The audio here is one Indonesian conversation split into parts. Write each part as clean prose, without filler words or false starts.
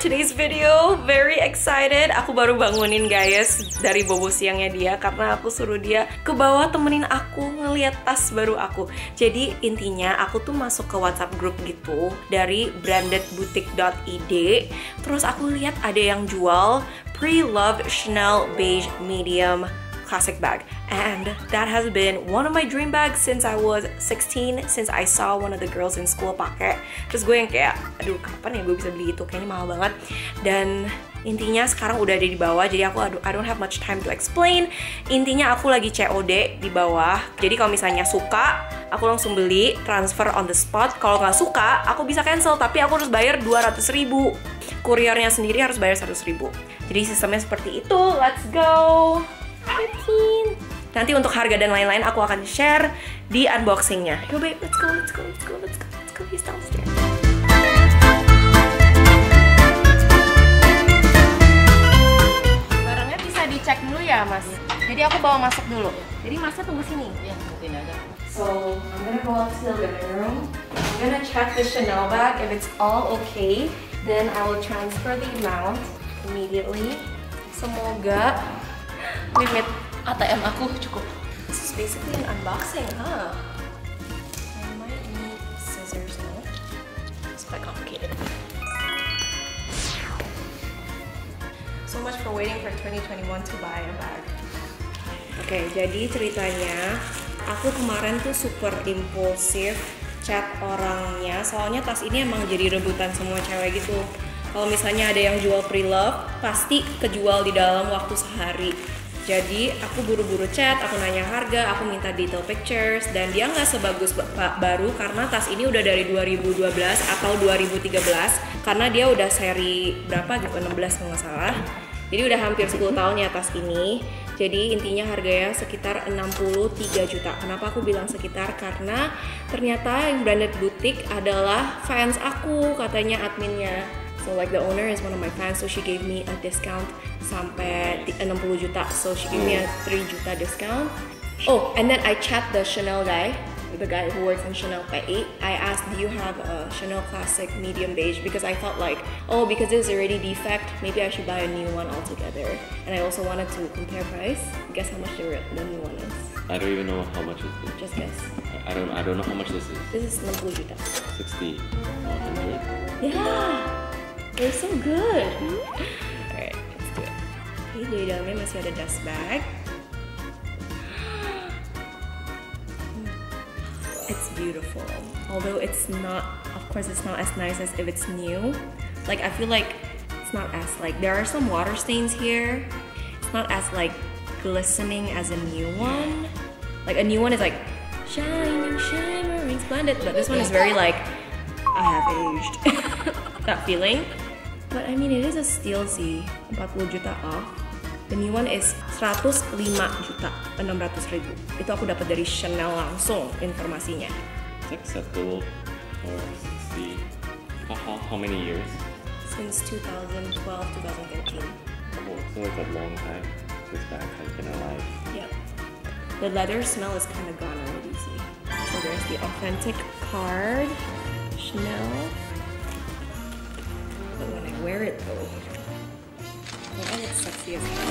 today's video. Very excited. Aku baru bangunin guys dari bobo siangnya dia karena aku suruh dia ke bawah temenin aku ngeliat tas baru aku. Jadi intinya aku tuh masuk ke WhatsApp group gitu dari brandedboutique.id. Terus aku lihat ada yang jual pre-loved Chanel beige medium classic bag, and that has been one of my dream bags since I was 16, since I saw one of the girls in school pakai. Terus gue yang kayak, aduh kapan ya gue bisa beli itu, kayaknya mahal banget. Dan intinya sekarang udah ada di bawah, jadi I don't have much time to explain. Intinya aku lagi COD di bawah, jadi kalau misalnya suka aku langsung beli, transfer on the spot. Kalau nggak suka aku bisa cancel, tapi aku harus bayar 200.000. Kuriernya sendiri harus bayar 100.000. Jadi sistemnya seperti itu. Let's go. Nanti untuk harga dan lain-lain aku akan share di unboxingnya. Yo babe, let's go. He's downstairs. Barangnya bisa dicek dulu ya mas. Jadi aku bawa masuk dulu. Jadi masnya tunggu sini. Ya, mungkin aja. So I'm gonna go up to the living room. I'm gonna check the Chanel bag. If it's all okay, then I will transfer the amount immediately. Semoga limit ATM aku cukup. This is basically an unboxing, huh? I might need scissors though. It's quite complicated. So much for waiting for 2021 to buy a bag. Oke, jadi ceritanya aku kemarin tuh super impulsif chat orangnya, soalnya tas ini emang jadi rebutan semua cewek gitu. Kalau misalnya ada yang jual pre-love, pasti kejual di dalam waktu sehari. Jadi aku buru-buru chat, aku nanya harga, aku minta detail pictures, dan dia nggak sebagus baru karena tas ini udah dari 2012 atau 2013 karena dia udah seri berapa gitu, 16 kalau nggak salah. Jadi udah hampir 10 tahun ya tas ini. Jadi intinya harganya sekitar 63 juta. Kenapa aku bilang sekitar? Karena ternyata yang Branded Boutique adalah fans aku, katanya adminnya. So like the owner is one of my fans, so she gave me a discount sampai 60 juta. So she gave me a 3 juta discount. Oh, and then I chat the Chanel guy, the guy who works in Chanel PI. I asked, do you have a Chanel Classic medium beige? Because I thought like, oh, because this is already defect, maybe I should buy a new one altogether. And I also wanted to compare price. Guess how much the new one is? I don't even know how much it is. Just guess. I don't know how much this is. This is 60 juta. 60. 100? Yeah. They're so good. Alright, let's do it. Oke, jadi dalamnya masih ada dust bag. It's beautiful. Although it's not, of course it's not as nice as if it's new. Like I feel like it's not as like, there are some water stains here. It's not as like glistening as a new one. Like a new one is like shining, shimmering, splendid. But this one is very like, I have aged. That feeling. But I mean it is a steal sih, 40 juta off. The new one is 105 juta, 600.000. Itu aku dapat dari Chanel langsung informasinya. It's acceptable for 60. How many years? Since 2012, 2013. Oh, so it's a long time. This bag has been alive. Yep. The leather smell is kind of gone already, see. So there's the authentic card, Chanel. But when I wear it though, I look sexy as hell.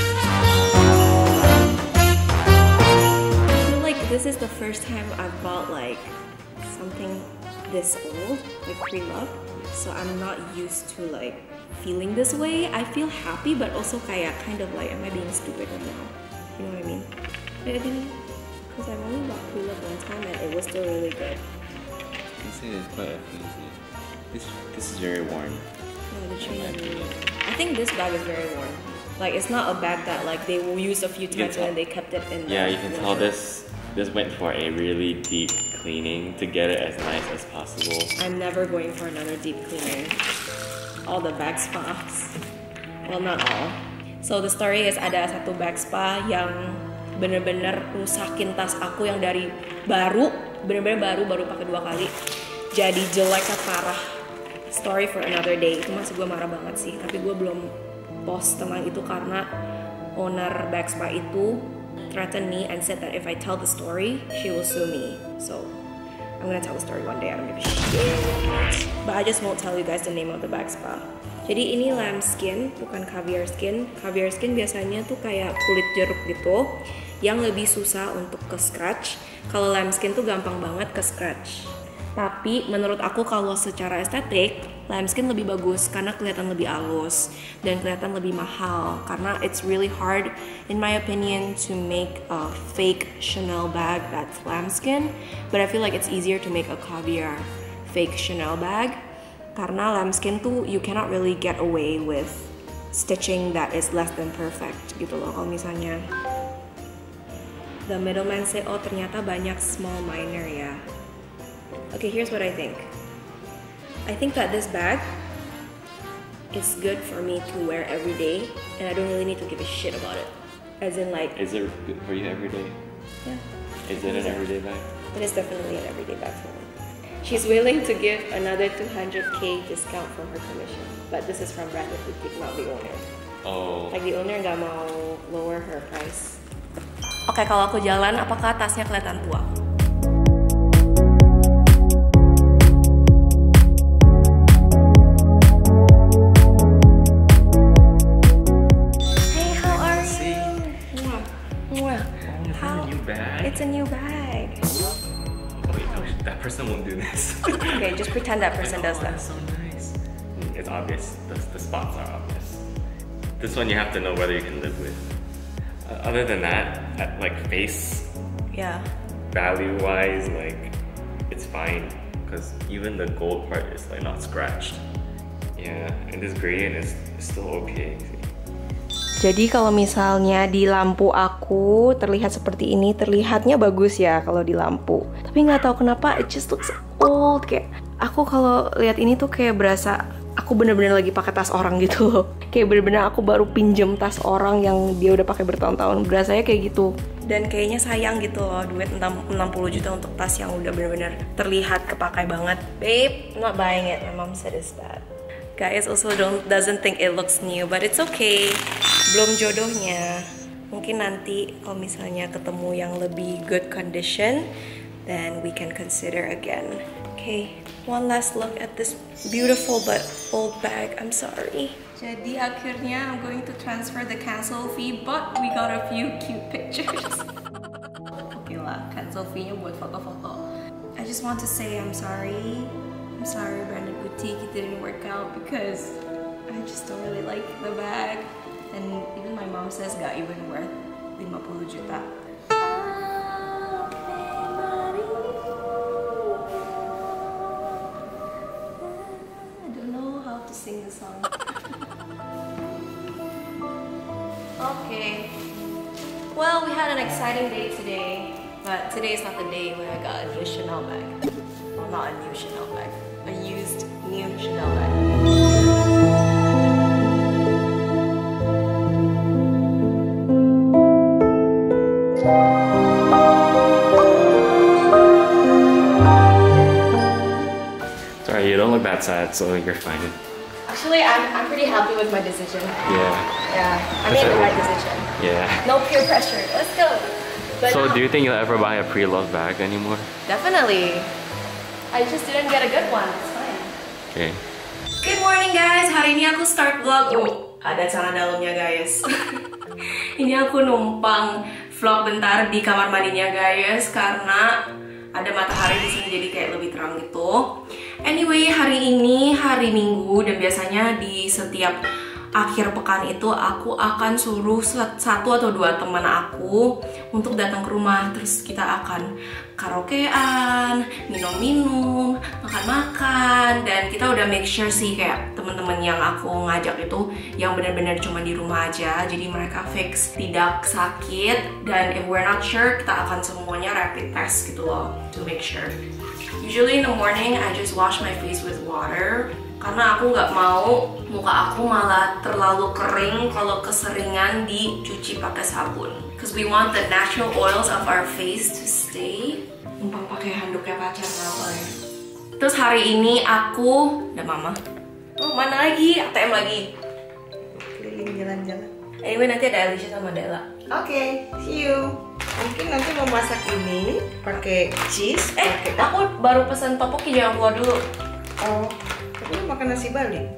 I feel like this is the first time I've bought like something this old, like pre-love. So I'm not used to like feeling this way. I feel happy, but also kayak kind of like, am I being stupid right now? You know what I mean? I think because I've only bought pre-love one time and it was still really good. I say it's quite easy. This is very worn. Yeah, the chain is really worn. I think this bag is very worn. Like it's not a bag that like they will use a few times and then they kept it in. Yeah, you can tell this went for a really deep cleaning to get it as nice as possible. I'm never going for another deep cleaning. All the bag spas. Well, not all. So the story is ada satu bag spa yang bener-bener rusakin tas aku yang dari baru, bener-bener baru pakai 2 kali. Jadi jeleknya parah. Story for another day. Itu masih gue marah banget sih. Tapi gue belum post tentang itu karena owner bag spa itu threatened me and said that if I tell the story, she will sue me. So I'm gonna tell the story one day. I don't give a shit. But I just won't tell you guys the name of the bag spa. Jadi ini lamb skin, bukan caviar skin. Caviar skin biasanya tuh kayak kulit jeruk gitu, yang lebih susah untuk ke scratch. Kalau lamb skin tuh gampang banget ke scratch. Tapi menurut aku kalau secara estetik, lamb skin lebih bagus karena kelihatan lebih halus dan kelihatan lebih mahal. Karena it's really hard, in my opinion, to make a fake Chanel bag that's lamb skin. But I feel like it's easier to make a caviar fake Chanel bag. Karena lamb skin tuh you cannot really get away with stitching that is less than perfect gitu loh. Kalau misalnya the middleman say, oh ternyata banyak small minor ya. Okay, here's what I think. I think that this bag is good for me to wear every day, and I don't really need to give a shit about it. As in, like, Is it good for you every day? yeah, Is it an everyday bag? it is definitely an everyday bag for me. She's willing to give another 200k discount from her commission, but this is from Branded Boutique, not the owner. Oh. Like the owner nggak mau lower her price. Oke, kalau aku jalan, apakah tasnya kelihatan tua? It's a new bag. Wait, no, that person won't do this. Okay, just pretend that person does that. That's so nice. It's obvious. The spots are obvious. This one you have to know whether you can live with. Other than that, like face Yeah. value-wise, like it's fine because even the gold part is like not scratched. Yeah, and this gradient is still okay. Jadi kalau misalnya di lampu aku terlihat seperti ini, terlihatnya bagus ya kalau di lampu. Tapi nggak tahu kenapa it just looks old. Kayak aku kalau lihat ini tuh kayak berasa aku bener-bener lagi pakai tas orang gitu loh. Kayak bener-bener aku baru pinjem tas orang yang dia udah pakai bertahun-tahun. Berasanya kayak gitu. Dan kayaknya sayang gitu loh, duit 60 juta untuk tas yang udah bener-bener terlihat kepakai banget. Babe, I'm not buying it. My mom said it's bad. Guys also doesn't think it looks new, but it's okay. Belum jodohnya. Mungkin nanti kalau misalnya ketemu yang lebih good condition, then we can consider again. Okay, one last look at this beautiful but old bag. I'm sorry. Jadi akhirnya I'm going to transfer the cancel fee, but we got a few cute pictures. Okay lah, cancel fee-nya buat foto-foto. I just want to say I'm sorry. I'm sorry, Branded Boutique, it didn't work out because I just don't really like the bag. And even my mom says gak even worth 50 juta. I don't know how to sing the song. Okay. Well, we had an exciting day today, but today is not the day when I got a new Chanel bag. Well, not a new Chanel bag. A used new Chanel bag. Sorry, you don't look that sad, so you're fine. Actually, I'm pretty happy with my decision. Yeah. Yeah, I made the right decision. Yeah. No peer pressure. Let's go. But So now, do you think you'll ever buy a pre-loved bag anymore? definitely. I just didn't get a good one. It's fine. Okay. Good morning guys, hari ini aku start vlog. Oh, ada celana dalamnya guys. Ini aku numpang vlog bentar di kamar mandinya guys karena ada matahari di sini jadi kayak lebih terang gitu. Anyway, hari ini hari Minggu dan biasanya di setiap akhir pekan itu aku akan suruh satu atau dua teman aku untuk datang ke rumah, terus kita akan karaokean, minum-minum, makan-makan, dan kita udah make sure sih kayak teman-teman yang aku ngajak itu yang benar-benar cuma di rumah aja, jadi mereka fix tidak sakit, dan if we're not sure kita akan semuanya rapid test gitu loh to make sure. Usually in the morning I just wash my face with water karena aku nggak mau muka aku malah terlalu kering kalau keseringan dicuci pakai sabun. Cause we want the natural oils of our face to stay. Numpang pakai handuknya pacar apa ya. Terus hari ini aku ada mama. Oh mana lagi? ATM lagi. Keliling jalan-jalan. Anyway nanti ada Alicia sama Della. Oke, see you. Mungkin nanti mau masak ini pakai cheese. Aku baru pesan topoki, jangan keluar dulu. Oh, tapi lu makan nasi Bali?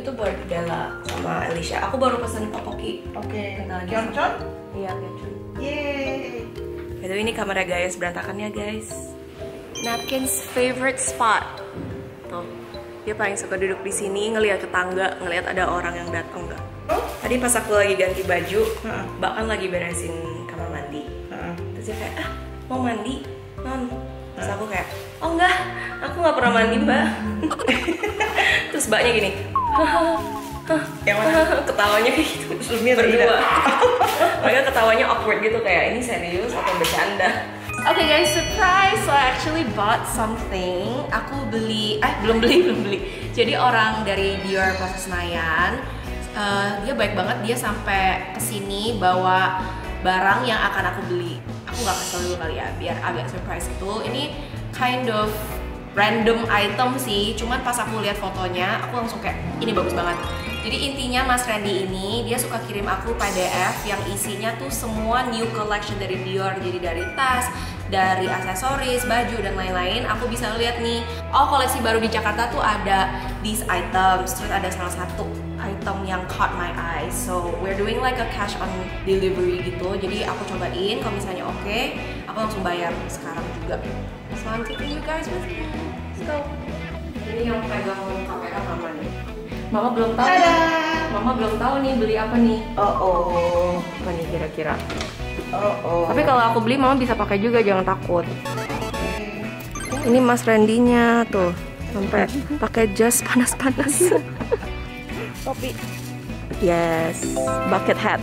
itu buat Bella sama Alicia. Aku baru pesen tteokbokki. Oke. Bentar lagi. Gyeongchon? Iya, Gyeongchon. Yeay. By the way, ini kamera guys, berantakannya guys. Napkin's favorite spot. Tuh, dia paling suka duduk di sini, ngelihat ke tangga, ngelihat ada orang yang datang nggak. Tadi pas aku lagi ganti baju, Mbak kan lagi beresin kamar mandi. Terus dia kayak, mau mandi, non. Terus aku kayak, oh enggak, aku nggak pernah mandi Mbak. Terus Mbaknya gini, Yang mana? ketawanya kayak gitu. Sebelumnya Berdua. Mereka ketawanya awkward gitu, kayak ini serius atau bercanda. Oke guys, surprise! So I actually bought something. Aku beli, belum beli. Jadi orang dari Dior Plaza Senayan, dia baik banget. Dia sampai kesini bawa barang yang akan aku beli. Aku nggak kasih tau dulu kali ya, biar agak surprise gitu. Ini kind of random item sih. Cuman pas aku lihat fotonya, aku langsung kayak ini bagus banget. Jadi intinya Mas Randy ini dia suka kirim aku PDF yang isinya tuh semua new collection dari Dior. Jadi dari tas, dari aksesoris, baju dan lain-lain. Aku bisa lihat nih, oh koleksi baru di Jakarta tuh ada these items. Terus ada salah satu item yang caught my eye. So we're doing like a cash on delivery gitu. Jadi aku cobain, kalau misalnya oke, aku langsung bayar sekarang juga. So I'm taking you guys with me. Let's go. Ini yang pegang kamera Mama nih. Mama belum tahu. Mama belum tahu nih beli apa nih. Oh. Apa nih kira-kira? Oh. Tapi kalau aku beli Mama bisa pakai juga, jangan takut. Ini Mas Randy-nya tuh sampai pakai jas panas-panas. Topi. Yes, bucket hat.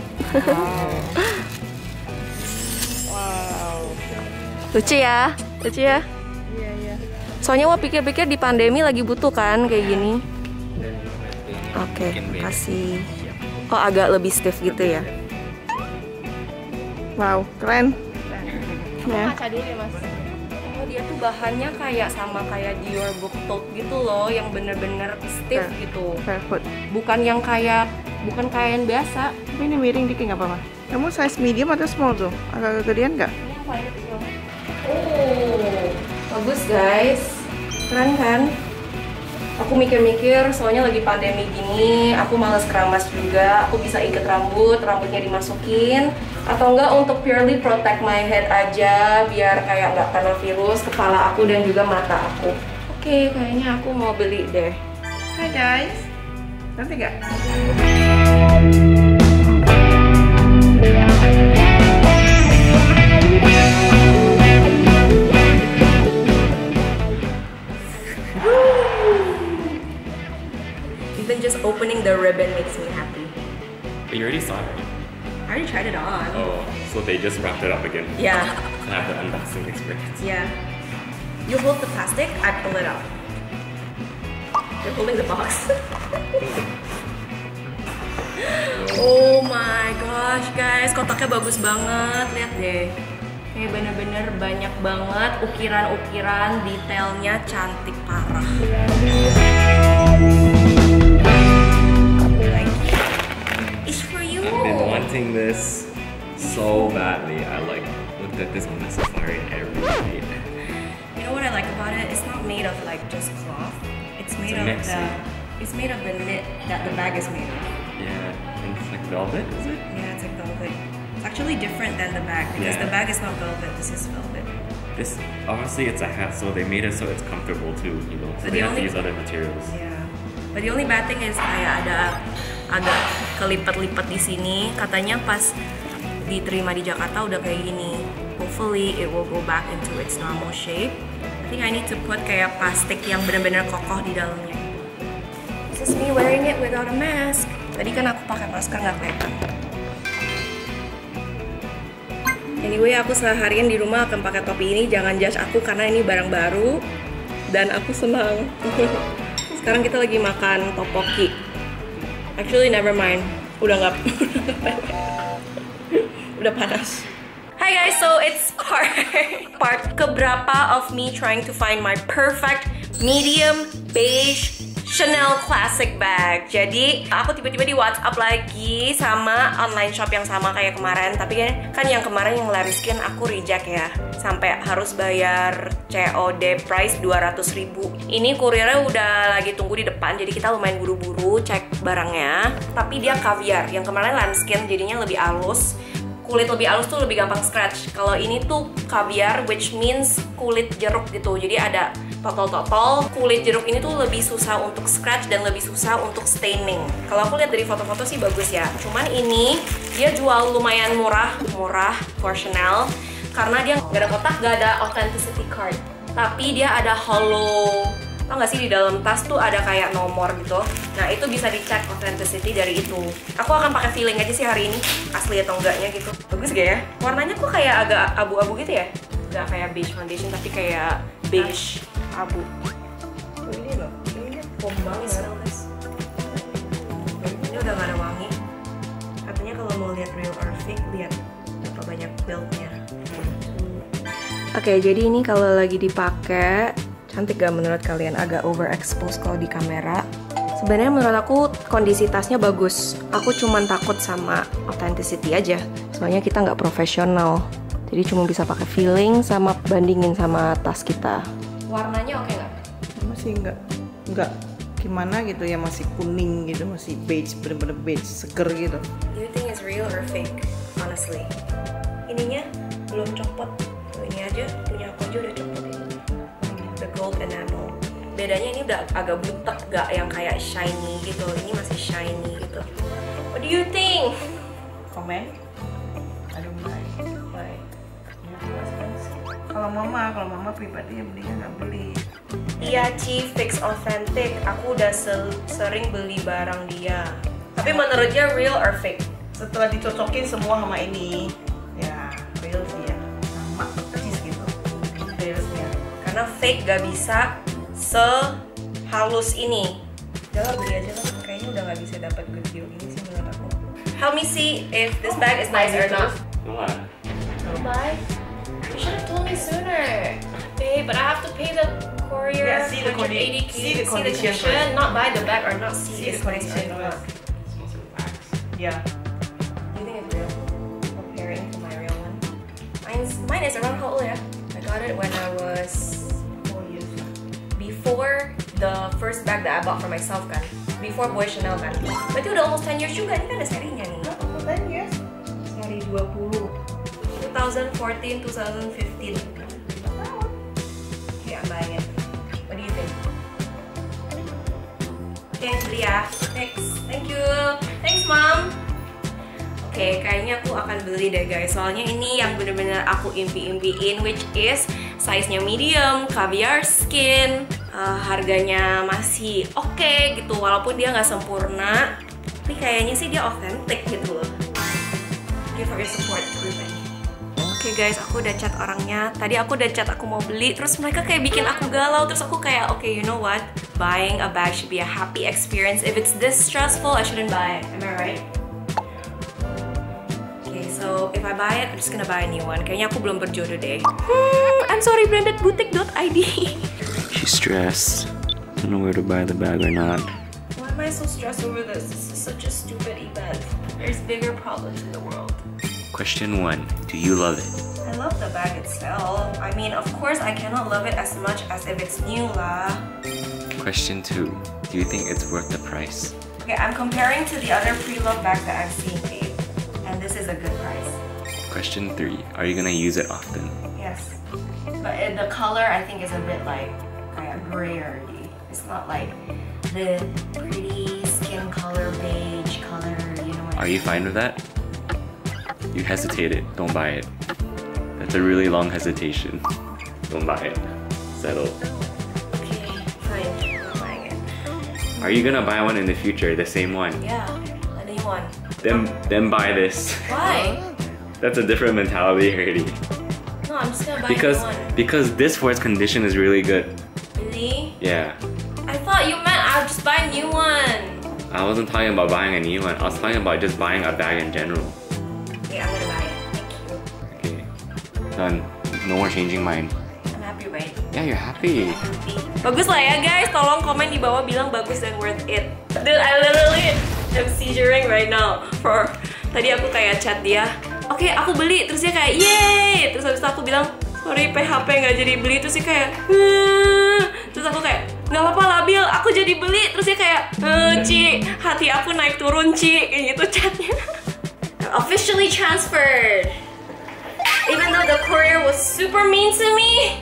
Wow. Lucu ya? Iya. Soalnya wah pikir-pikir di pandemi lagi butuh kan kayak gini. Oke, kasih. Oh agak lebih stiff gitu ya. Wow, keren. Ya. Kaca dulu ya Mas. Oh dia tuh bahannya kayak sama kayak Dior book tote gitu loh, yang bener-bener stiff gitu. Barefoot. Bukan kayak yang biasa. Tapi ini miring dikit nggak apa-apa. Kamu size medium atau small tuh? Agak gedean nggak? Oh, bagus guys. Keren kan? Aku mikir-mikir, soalnya lagi pandemi gini, aku males keramas juga. Aku bisa ikat rambutnya dimasukin. Atau enggak untuk purely protect my head aja, biar kayak nggak kena virus kepala aku dan juga mata aku. Oke, kayaknya aku mau beli deh. Hai guys. Nanti nggak? Even just opening the ribbon makes me happy. But you already saw it, right? I already tried it on. Oh, so they just wrapped it up again. Yeah, So I have the unboxing experience. yeah. You hold the plastic, I pull it out. You're holding the box. Oh my gosh guys, kotaknya bagus banget, lihat deh. Kayak bener-bener banyak banget ukiran-ukiran, detailnya cantik parah. It's for you. I've been wanting this so badly. I looked at this on the safari every day. You know what I like about it? It's not made of like just cloth. It's made of mix, it's made of the knit that the bag is made of. Yeah, and it's like velvet, is it? Yeah, it's like velvet. It's actually different than the bag because Yeah. the bag is not velvet. This is velvet. This obviously it's a hat, so they made it so it's comfortable too. You know, so But they the have to only- use other materials. Yeah. But the only bad thing is kayak ada agak kelipat-lipat di sini. Katanya pas diterima di Jakarta udah kayak gini. Hopefully it will go back into its normal shape. I think I need to put kayak plastik yang benar-benar kokoh di dalamnya. This is me wearing it without a mask. Tadi kan aku pakai masker nggak kelihatan. Anyway, aku seharian di rumah akan pakai topi ini. Jangan judge aku karena ini barang baru dan aku senang. Sekarang kita lagi makan tteokbokki. Actually, never mind. Udah nggak. Udah panas. Hi guys, so it's part keberapa of me trying to find my perfect medium beige Chanel Classic Bag. Jadi aku tiba-tiba di WhatsApp lagi sama online shop yang sama kayak kemarin. Tapi kan yang kemarin yang Larry Skin aku reject ya, sampai harus bayar COD price 200.000. Ini kurirnya udah lagi tunggu di depan, jadi kita lumayan buru-buru cek barangnya. Tapi dia caviar, yang kemarin Larry Skin jadinya lebih halus. Kulit lebih halus tuh lebih gampang scratch. Kalau ini tuh caviar, which means kulit jeruk gitu. Jadi ada totol-totol. Kulit jeruk ini tuh lebih susah untuk scratch dan lebih susah untuk staining. Kalau aku lihat dari foto-foto sih bagus ya. Cuman ini dia jual lumayan murah for Chanel karena dia nggak ada kotak, nggak ada authenticity card. Tapi dia ada hollow. Tau gak sih di dalam tas tuh ada kayak nomor gitu. Nah itu bisa dicek authenticity dari itu. Aku akan pakai feeling aja sih hari ini, asli atau enggaknya gitu. Bagus gak ya? Warnanya kok kayak agak abu-abu gitu ya? Gak kayak beige foundation tapi kayak beige abu. Ini loh, ini pom banget. Ini udah gak ada wangi. Katanya kalau mau lihat real or fake, lihat berapa banyak build-nya. Oke, jadi ini kalau lagi dipakai cantik gak menurut kalian? Agak overexpose kalau di kamera. Sebenarnya menurut aku kondisi tasnya bagus. Aku cuman takut sama authenticity aja. Soalnya kita nggak profesional. Jadi cuma bisa pakai feeling sama bandingin sama tas kita. Warnanya oke nggak? Masih nggak gimana gitu ya, masih kuning gitu, masih beige, bener-bener beige, seger gitu. Do you think it's real or fake? Honestly. Ininya belum copot. Ini aja punya aku aja udah copot ini. The gold enamel. Bedanya ini udah agak butek, gak yang kayak shiny gitu. Ini masih shiny gitu. What do you think? Komen? I don't mind. Why? Kalau mama pribadi ya belinya nggak beli. Iya Ci, fix authentic. Aku udah sering beli barang dia. Tapi menurut dia real or fake? Setelah dicocokin semua sama ini, ya real sih ya, sama persis gitu. Realnya. Karena fake gak bisa sehalus ini. Udah beli aja lah, kayaknya udah gak bisa dapat good deal ini sih menurut aku. Help me see if this bag is nice or not. What? Don't buy? You should have told me sooner. Babe, but I have to pay the courier. Yeah, see the 180K. see the condition first. Not buy the bag or not see See the if it's nice condition or not. first. Smells like wax. Yeah. Do you think it's real? Comparing to my real one. Mine is around how old ya? I got it when I was 4 years lah. before the first bag that I bought for myself kan. Before Boy Chanel kan. Berarti udah almost 10 years juga. Ini kan ada serinya nih. 10 years. Seri 20. 2014, 2015. Okay, I'm buying it. What do you think? Okay, beli ya. Next. Thank you. Thanks, Mom. Oke, kayaknya aku akan beli deh guys. Soalnya ini yang bener-bener aku impi-impiin, which is size-nya medium, caviar skin. Harganya masih oke gitu, walaupun dia nggak sempurna. Tapi kayaknya sih dia authentic gitu loh. Thank you for your support, Ruben. Oke guys, aku udah chat orangnya. Tadi aku udah chat aku mau beli, terus mereka kayak bikin aku galau. Terus aku kayak, okay, you know what? Buying a bag should be a happy experience. If it's this stressful, I shouldn't buy it. Am I right? Okay, so if I buy it, I'm just gonna buy a new one. Kayaknya aku belum berjodoh deh. I'm sorry, brandedboutique.id. She's stressed. Don't know where to buy the bag or not. Why am I so stressed over this? This is such a stupid event. There's bigger problems in the world. Question 1. Do you love it? I love the bag itself. I mean, of course, I cannot love it as much as if it's new lah. Question 2. Do you think it's worth the price? Okay, I'm comparing to the other pre-loved bags that I've seen, babe. And this is a good price. Question 3. Are you gonna use it often? Yes. But the color, I think, is a bit like grayer. It's not like the pretty skin color, beige color, you know what Are you fine with that? You hesitated. Don't buy it. That's a really long hesitation. Don't buy it. Settle. Okay, fine. I'm not buying it. Are you gonna buy one in the future? The same one? Yeah, a new one. Then buy this. Why? That's a different mentality already. No, I'm just gonna buy a new one. Because this for its condition is really good. Really? Yeah. I thought you meant I'll just buy a new one. I wasn't talking about buying a new one. I was talking about just buying a bag in general. Okay, I'm gonna buy it. Thank you. Okay. Done. No more changing mine. I'm happy, right? Yeah, you're happy. Bagus lah ya guys, tolong komen di bawah bilang bagus dan worth it. Dude, I literally am seizuring right now. Tadi aku kayak chat dia, oke, aku beli, terus dia kayak yeay, terus habis itu aku bilang sorry PHP nggak jadi beli, terus dia kayak terus aku kayak nggak apa-apa Labil, aku jadi beli, terus dia kayak Ci, hati aku naik turun Ci, kayak gitu chatnya. Officially transferred. Even though the courier was super mean to me,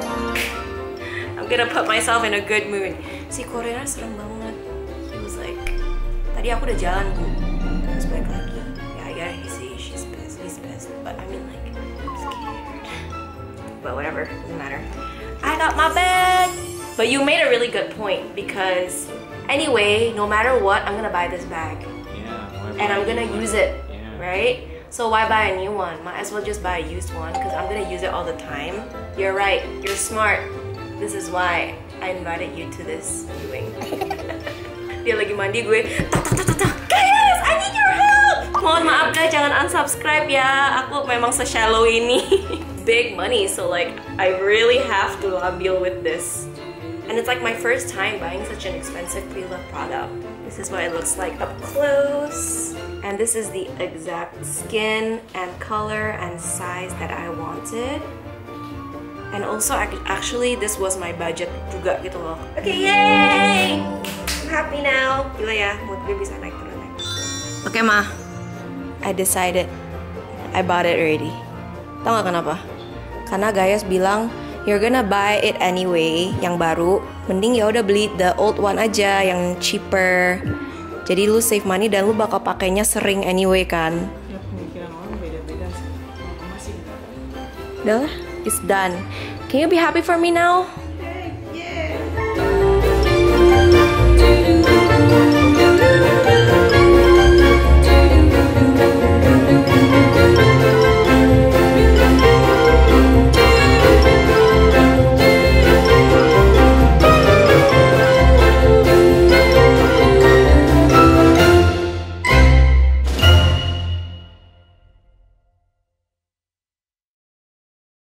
I'm gonna put myself in a good mood. Si courier serem banget. He was like, tadi aku udah jalan Bu, terus balik lagi. Yeah, he's pissed. He's pissed. But I mean, like, I'm scared. But whatever, doesn't matter. I got my bag. But you made a really good point because anyway, no matter what, I'm gonna buy this bag. Yeah. And I'm gonna use it, Yeah. right? So why buy a new one? Might as well just buy a used one because I'm gonna use it all the time. You're right, you're smart. This is why I invited you to this viewing. Dia lagi mandi, gue guys, I need your help. Mohon maaf guys, jangan unsubscribe ya. Aku memang se-shallow ini. Big money, so like I really have to labil with this. And it's like my first time buying such an expensive pre-loved product. This is what it looks like up close. And this is the exact skin and color and size that I wanted. And also actually this was my budget juga gitu loh. Okay, yay! I'm happy now. Gila ya, mood gue bisa naik turun. Okay Ma, I decided. I bought it already. Tau gak kenapa? Karena Gayas bilang you're gonna buy it anyway, yang baru. Mending ya udah beli the old one aja, yang cheaper. Jadi lu save money dan lu bakal pakainya sering anyway kan. Ya pemikiran orang beda-beda sih. Masih Udah lah, it's done. Can you be happy for me now?